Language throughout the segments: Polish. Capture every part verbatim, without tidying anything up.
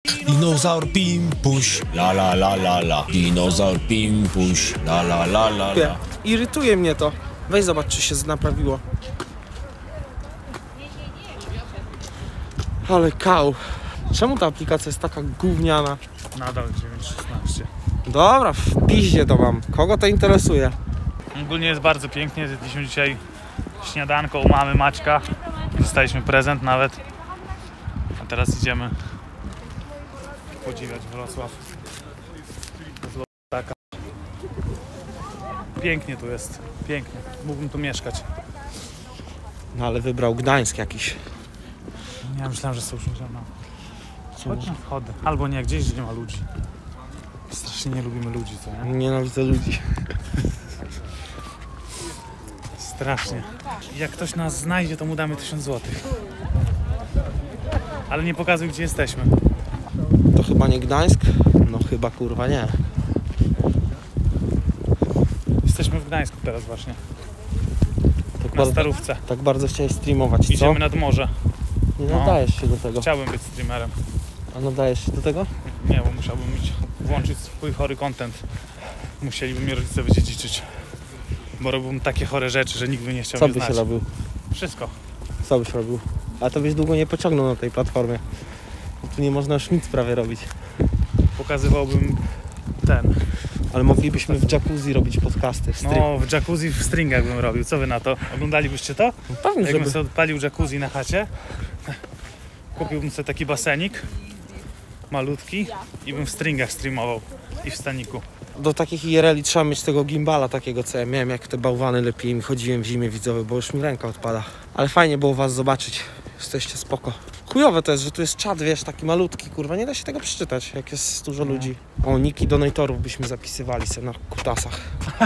Dinozaur Pimpuś, la la la la la. Dinozaur Pimpuś, la la la la la. Irytuje mnie to. Weź zobacz, czy się naprawiło. Ale kał. Czemu ta aplikacja jest taka gówniana? Nadal dziewięć szesnaście. Dobra, w piździe to mam. Kogo to interesuje? Ogólnie jest bardzo pięknie. Zjedliśmy dzisiaj śniadanko u mamy Maćka. Dostaliśmy prezent nawet. A teraz idziemy podziwiać Wrocław. Taka. Pięknie tu jest. Pięknie. Mógłbym tu mieszkać. No ale wybrał Gdańsk jakiś. Ja myślałem, że są już no. Chodź na schody. Albo nie, gdzieś gdzie nie ma ludzi. Strasznie nie lubimy ludzi, co nie? Nienawidzę ludzi. Strasznie. Jak ktoś nas znajdzie, to mu damy tysiąc złotych. Ale nie pokazuj, gdzie jesteśmy. To chyba nie Gdańsk? No chyba kurwa nie. Jesteśmy w Gdańsku teraz właśnie. Tak Na bardzo, Starówce. tak bardzo chciałeś streamować, co? Idziemy nad morze. Nie No. nadajesz się do tego. Chciałbym być streamerem. A nadajesz się do tego? Nie, bo musiałbym mieć, włączyć swój chory content. Musieliby mnie rodzice wydziedziczyć. Bo robiłbym takie chore rzeczy, że nikt by nie chciał Co mnie byś znać. robił? Wszystko. Co byś robił? A to byś długo nie pociągnął na tej platformie. Bo tu nie można już nic prawie robić. Pokazywałbym ten. Ale moglibyśmy w jacuzzi robić podcasty. W stream. No, w jacuzzi w stringach bym robił. Co wy na to? Oglądalibyście to? No pewnie, Jakbym żeby... sobie odpalił jacuzzi na chacie, kupiłbym sobie taki basenik malutki i bym w stringach streamował i w staniku. Do takich I R L-i trzeba mieć tego gimbala takiego, co ja miałem, jak te bałwany lepiej mi chodziłem w zimie widzowie, bo już mi ręka odpada. Ale fajnie było was zobaczyć. Jesteście spoko. Chujowe to jest, że tu jest czat, wiesz, taki malutki, kurwa, nie da się tego przeczytać, jak jest dużo ludzi. O, niki donatorów byśmy zapisywali sobie na kutasach.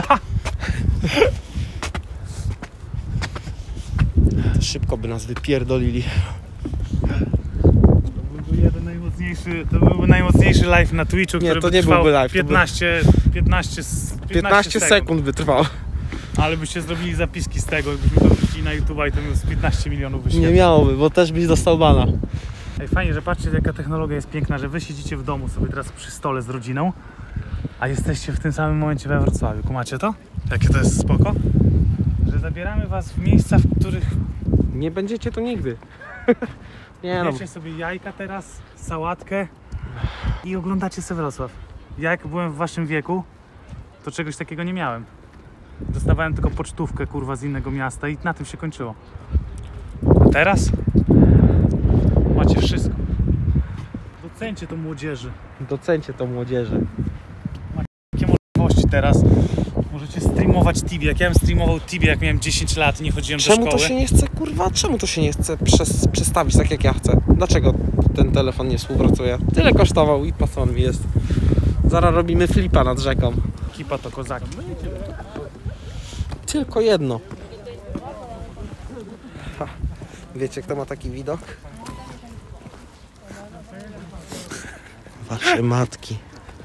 To szybko by nas wypierdolili. To byłby jeden najmocniejszy, to byłby najmocniejszy live na Twitchu, Nie, który to by nie trwał byłby live, to piętnaście, piętnaście, piętnaście, piętnaście sekund by trwało. Ale byście zrobili zapiski z tego i byśmy to wrzucili na YouTube'a i to miał z piętnaście milionów wyświetleń. Nie miałoby, bo też byś dostał bana. Ej, fajnie, że patrzcie, jaka technologia jest piękna, że wy siedzicie w domu sobie teraz przy stole z rodziną, a jesteście w tym samym momencie we Wrocławiu. Kumacie to? Jakie to jest spoko? Że zabieramy was w miejsca, w których Nie będziecie to nigdy. Nie no. jecie sobie jajka teraz, sałatkę i oglądacie sobie Wrocław. Ja jak byłem w waszym wieku, to czegoś takiego nie miałem. Dostawałem tylko pocztówkę, kurwa, z innego miasta i na tym się kończyło. A teraz macie wszystko. Docencie to młodzieży. Docencie to młodzieży. Jakie możliwości teraz? Możecie streamować Tibie. Jak ja bym streamował Tibie, jak miałem dziesięć lat i nie chodziłem Czemu do szkoły. to się nie chce, kurwa, czemu to się nie chce przes- przestawić tak jak ja chcę? Dlaczego ten telefon nie współpracuje? Tyle kosztował i po co on mi jest? Zaraz robimy flipa nad rzeką. Kipa to kozaki. Tylko jedno. Ha. Wiecie, kto ma taki widok? Wasze matki.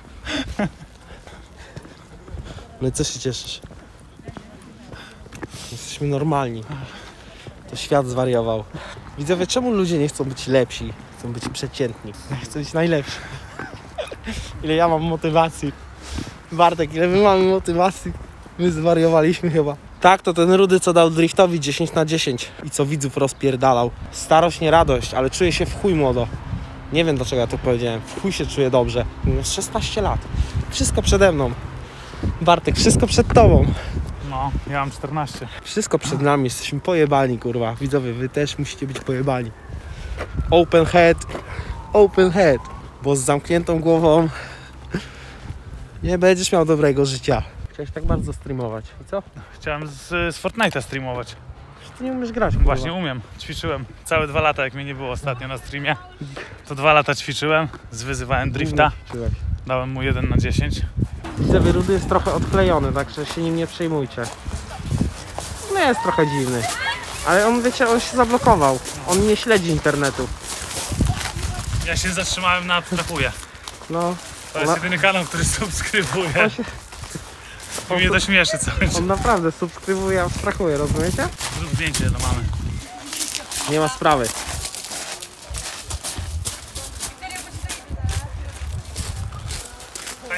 No i co się cieszysz? Jesteśmy normalni. To świat zwariował. Widzowie, czemu ludzie nie chcą być lepsi? Chcą być przeciętni. Chcą być najlepsi. Ile ja mam motywacji. Bartek, ile my mamy motywacji? My zwariowaliśmy chyba. Tak, to ten rudy, co dał driftowi dziesięć na dziesięć i co widzów rozpierdalał. Starość, nie radość, ale czuję się w chuj młodo. Nie wiem, dlaczego ja to powiedziałem. W chuj się czuję dobrze. Mam szesnaście lat. Wszystko przede mną. Bartek, wszystko przed tobą. No, ja mam czternaście. Wszystko przed nami. Jesteśmy pojebani, kurwa. Widzowie, wy też musicie być pojebani. Open head. Open head. Bo z zamkniętą głową nie będziesz miał dobrego życia. Chciałeś tak bardzo streamować. I co? Chciałem z, z Fortnite'a streamować. Ty nie umiesz grać, kurwa. Właśnie umiem. Ćwiczyłem. Całe dwa lata, jak mnie nie było ostatnio na streamie. To dwa lata ćwiczyłem. Zwyzywałem drifta. Ćwiczyłeś. Dałem mu jeden na dziesięć. Widzowie, rudy jest trochę odklejony, także się nim nie przejmujcie. No jest trochę dziwny. Ale on, wiecie, on się zablokował. On nie śledzi internetu. Ja się zatrzymałem na abstrahuję. No. To jest ona- jedyny kanał, który subskrybuje. On, się, I mnie to śmieszy cały czas. on naprawdę subskrybuje, abstrahuje, rozumiecie? Zrób zdjęcie do mamy. Nie ma sprawy.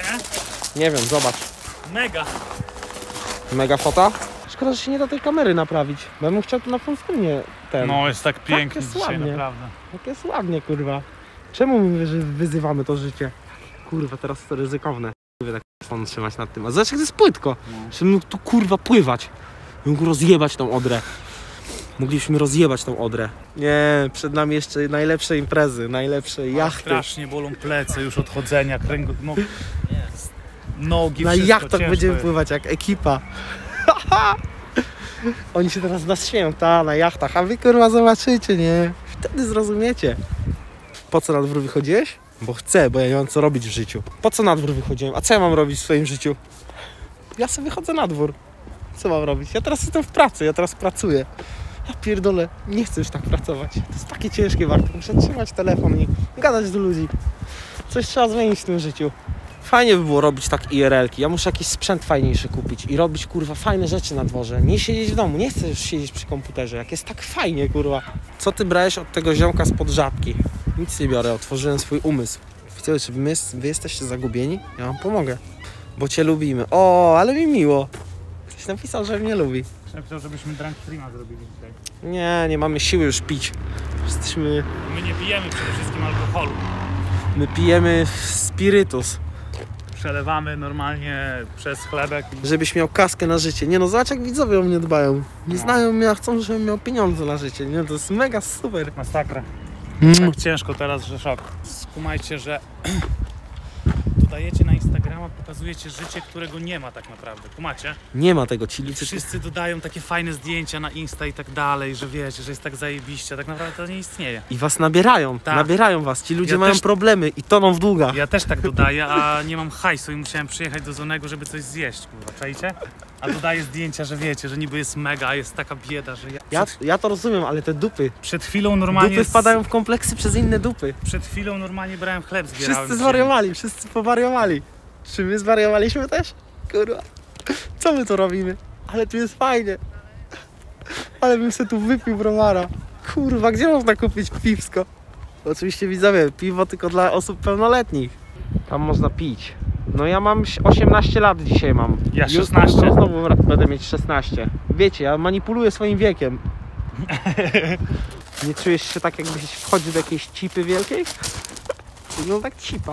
nie? Nie wiem, zobacz. Mega. Mega fota. Szkoda, że się nie da tej kamery naprawić. Bo ja bym chciał tu na full screenie ten. No jest tak pięknie jest dzisiaj, ładnie. naprawdę. Jakie sławnie, kurwa. Czemu my wy- wyzywamy to życie? Kurwa, teraz to ryzykowne. Lubię tak telefon trzymać nad tym. A zobacz, jak to jest płytko. No. Żebym mógł tu kurwa pływać. Mógł rozjebać tą Odrę. Mogliśmy rozjebać tą Odrę. Nie, przed nami jeszcze najlepsze imprezy, najlepsze Ale jachty. strasznie bolą plecy już od chodzenia, kręgu... No, nogi, Na wszystko jachtach ciężko będziemy jest. pływać jak ekipa. Oni się teraz nas śmieją, ta, na jachtach, a wy kurwa zobaczycie, nie? Wtedy zrozumiecie. Po co na dwór wychodziłeś? Bo chcę, bo ja nie mam co robić w życiu. Po co na dwór wychodziłem? A co ja mam robić w swoim życiu? Ja sobie wychodzę na dwór. Co mam robić? Ja teraz jestem w pracy, ja teraz pracuję. Ja pierdolę, nie chcę już tak pracować. To jest takie ciężkie, Bartek. Muszę trzymać telefon i gadać do ludzi. Coś trzeba zmienić w tym życiu. Fajnie by było robić tak I R L-ki. Ja muszę jakiś sprzęt fajniejszy kupić i robić, kurwa, fajne rzeczy na dworze. Nie siedzieć w domu, nie chcę już siedzieć przy komputerze, jak jest tak fajnie, kurwa. Co ty brałeś od tego ziomka spod żabki? Nic nie biorę, otworzyłem swój umysł. Widzicie, czy wy, wy jesteście zagubieni? Ja wam pomogę, bo cię lubimy. O, ale mi miło. Ktoś napisał, że mnie lubi. Napisał, żebyśmy drunk streama zrobili dzisiaj. Nie, nie mamy siły już pić. Jesteśmy... My nie pijemy przede wszystkim alkoholu. My pijemy spirytus. Przelewamy normalnie przez chlebek. Żebyś miał kaskę na życie. Nie no, zobacz jak widzowie o mnie dbają. Nie No. znają mnie, a chcą, żebym miał pieniądze na życie. Nie, to jest mega super. Masakra. Mm. Tak ciężko teraz, że szok. Skumajcie, że dodajecie na Instagrama, pokazujecie życie, którego nie ma tak naprawdę. Kumacie? Nie ma tego, ci ludzie... Wszyscy dodają takie fajne zdjęcia na Insta i tak dalej, że wiecie, że jest tak zajebiście, a tak naprawdę to nie istnieje. I was nabierają, Tak. nabierają was. Ci ludzie Ja mają też- problemy i toną w długach. Ja też tak dodaję, a nie mam hajsu i musiałem przyjechać do Zonego, żeby coś zjeść, kurwa, czajcie? A dodaję zdjęcia, że wiecie, że niby jest mega, a jest taka bieda, że ja... Ja, Przed, ja to rozumiem, ale te dupy. przed chwilą normalnie... Dupy wpadają w kompleksy przez inne dupy. Przed chwilą normalnie brałem chleb, zbierałem. Wszyscy zwariowali, wszyscy powariowali. Czy my zwariowaliśmy też? Kurwa. Co my tu robimy? Ale tu jest fajnie. Ale bym sobie tu wypił browara. Kurwa, gdzie można kupić piwsko? Oczywiście widzowie, piwo tylko dla osób pełnoletnich. Tam można pić. No ja mam osiemnaście lat dzisiaj mam. Ja Jutro szesnaście. Znowu wra- będę mieć szesnaście. Wiecie, ja manipuluję swoim wiekiem. Nie czujesz się tak, jakbyś wchodził do jakiejś cipy wielkiej? No tak cipa.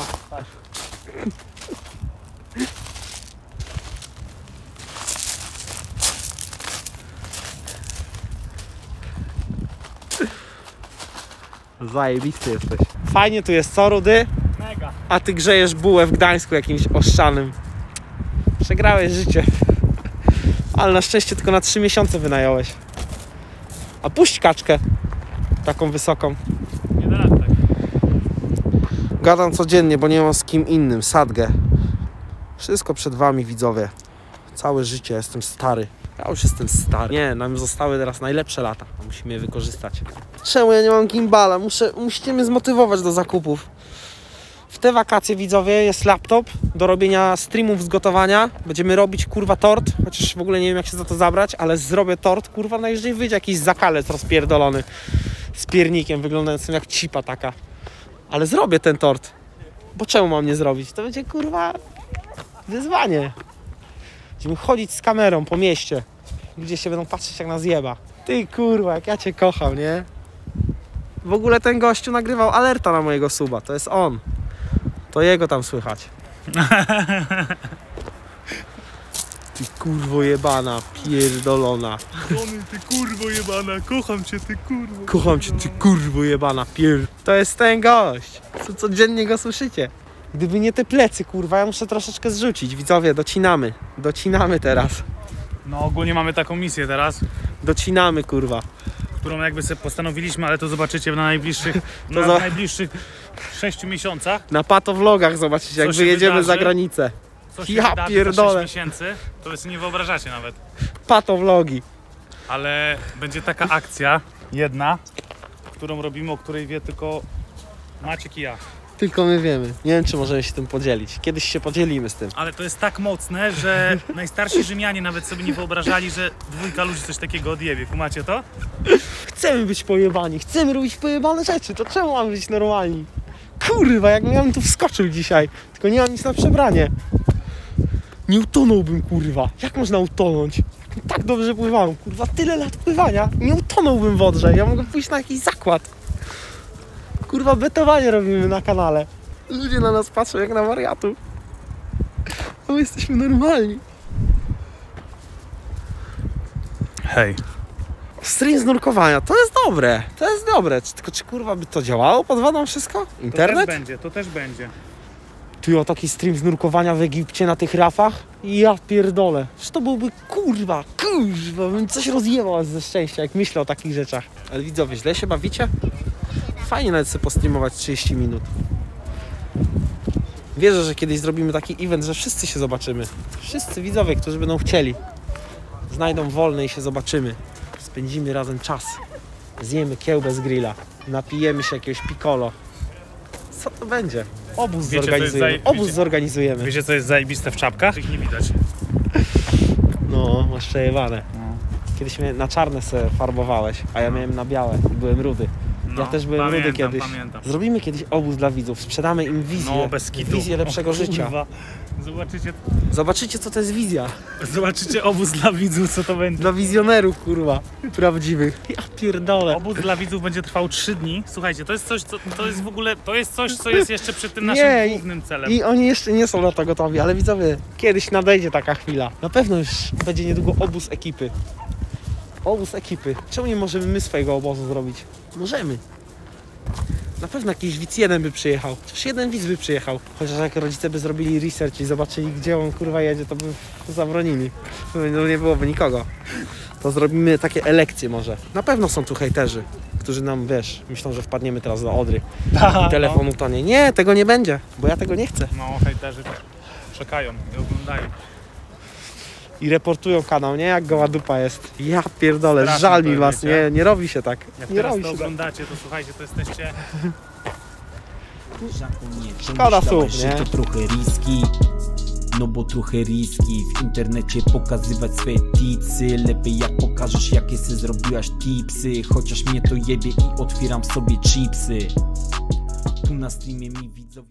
Zajebisty jesteś. Fajnie tu jest, co Rudy? Mega. A ty grzejesz bułę w Gdańsku jakimś oszczanym. Przegrałeś życie. Ale na szczęście tylko na trzy miesiące wynająłeś. A puść kaczkę. Taką wysoką. Nie da rady tak. Gadam codziennie, bo nie mam z kim innym. Sadgę. Wszystko przed wami, widzowie. Całe życie, jestem stary. Ja już jestem stary. Nie, nam zostały teraz najlepsze lata. Musimy je wykorzystać. Czemu ja nie mam gimbala? Muszę, musicie mnie zmotywować do zakupów. W te wakacje, widzowie, jest laptop do robienia streamów z gotowania. Będziemy robić, kurwa, tort. Chociaż w ogóle nie wiem, jak się za to zabrać, ale zrobię tort, kurwa, no jeżeli wyjdzie jakiś zakalec rozpierdolony z piernikiem, wyglądającym jak cipa taka. Ale zrobię ten tort. Bo czemu mam nie zrobić? To będzie, kurwa, wyzwanie. Będziemy chodzić z kamerą po mieście. Ludzie się będą patrzeć jak na zjeba. Ty, kurwa, jak ja cię kocham, nie? W ogóle ten gościu nagrywał alerta na mojego suba. To jest on. To jego tam słychać. Ty kurwo jebana, pierdolona. Żony, ty kurwo jebana, kocham cię, ty kurwo. Kocham cię, ty kurwo jebana, pier... To jest ten gość. Co codziennie go słyszycie. Gdyby nie te plecy, kurwa, ja muszę troszeczkę zrzucić. Widzowie, docinamy. Docinamy teraz. No ogólnie mamy taką misję teraz, Docinamy, kurwa. którą jakby sobie postanowiliśmy, ale to zobaczycie na najbliższych, To na za- najbliższych sześciu miesiącach. Na patowlogach zobaczycie, jak Co się wyjedziemy wydarzy? za granicę. Co się Ja wydarzy pierdolę. za sześć miesięcy, to wy sobie nie wyobrażacie nawet. Patowlogi. Ale będzie taka akcja, jedna, którą robimy, o której wie tylko Maciek i ja. Tylko my wiemy. Nie wiem, czy możemy się tym podzielić. Kiedyś się podzielimy z tym. Ale to jest tak mocne, że najstarsi Rzymianie nawet sobie nie wyobrażali, że dwójka ludzi coś takiego odjebie. Kumacie to? Chcemy być pojebani, chcemy robić pojebane rzeczy. To czemu mamy być normalni? Kurwa, jak ja bym tu wskoczył dzisiaj. Tylko nie mam nic na przebranie. Nie utonąłbym, kurwa. Jak można utonąć? Tak dobrze pływałem, kurwa, tyle lat pływania. Nie utonąłbym w Odrze. Ja mogę pójść na jakiś zakład. Kurwa, betowanie robimy na kanale. Ludzie na nas patrzą jak na wariatów. A my jesteśmy normalni. Hej. Stream z nurkowania, to jest dobre. To jest dobre. Tylko czy kurwa by to działało pod wodą wszystko? To Internet? też będzie, to też będzie. Ty o taki stream z nurkowania w Egipcie na tych rafach? Ja pierdolę. Że to byłby kurwa, kurwa, bym coś rozjebał ze szczęścia, jak myślę o takich rzeczach. Ale widzowie, źle się bawicie? Fajnie nawet sobie postreamować trzydzieści minut. Wierzę, że kiedyś zrobimy taki event, że wszyscy się zobaczymy. Wszyscy widzowie, którzy będą chcieli, znajdą wolne i się zobaczymy. Spędzimy razem czas. Zjemy kiełbę z grilla. Napijemy się jakiegoś piccolo. Co to będzie? Obóz Wiecie, co jest zorganizujemy. zaje- Obóz wiecie- zorganizujemy. Wiecie, co jest zajebiste w czapkach? Ich nie widać. No, masz przejebane. No. Kiedyś mnie na czarne se farbowałeś, a ja miałem na białe i byłem rudy. No, Ja też byłem pamiętam, rudy kiedyś. Pamiętam. Zrobimy kiedyś obóz dla widzów. Sprzedamy im wizję. No, bez kitu. Wizję lepszego O, życia. kurwa. Zobaczycie, Zobaczycie, co to jest wizja. zobaczycie obóz dla widzów, co to będzie. Dla wizjonerów, kurwa. Prawdziwych. Ja pierdolę. Obóz dla widzów będzie trwał trzy dni. Słuchajcie, to jest coś, co, to jest w ogóle, to jest coś, co jest jeszcze przed tym naszym Nie, i- głównym celem. I oni jeszcze nie są na to gotowi, ale widzowie, kiedyś nadejdzie taka chwila. Na pewno już będzie niedługo obóz ekipy. Obóz ekipy. Czemu nie możemy my swojego obozu zrobić? Możemy. Na pewno jakiś widz jeden by przyjechał. Chociaż jeden widz by przyjechał. Chociaż jak rodzice by zrobili research i zobaczyli, gdzie on kurwa jedzie, to by zabronili. No nie byłoby nikogo. To zrobimy takie elekcje może. Na pewno są tu hejterzy, którzy nam, wiesz, myślą, że wpadniemy teraz do Odry. I telefon utonie. Nie, tego nie będzie, bo ja tego nie chcę. No, hejterzy czekają i oglądają. I reportują kanał, nie? Jak goła dupa jest. Ja pierdolę, Strasznie żal to mi was, wiecie. nie, nie robi się tak. Jak Nie teraz robi to się tak. oglądacie, to słuchajcie, to jesteście... Szkoda słów, że nie? to trochę riski. No bo trochę riski w internecie pokazywać swoje tipsy. Lepiej jak pokażesz jakie se zrobiłaś tipsy. Chociaż mnie to jebie i otwieram sobie chipsy. Tu na streamie mi widzowie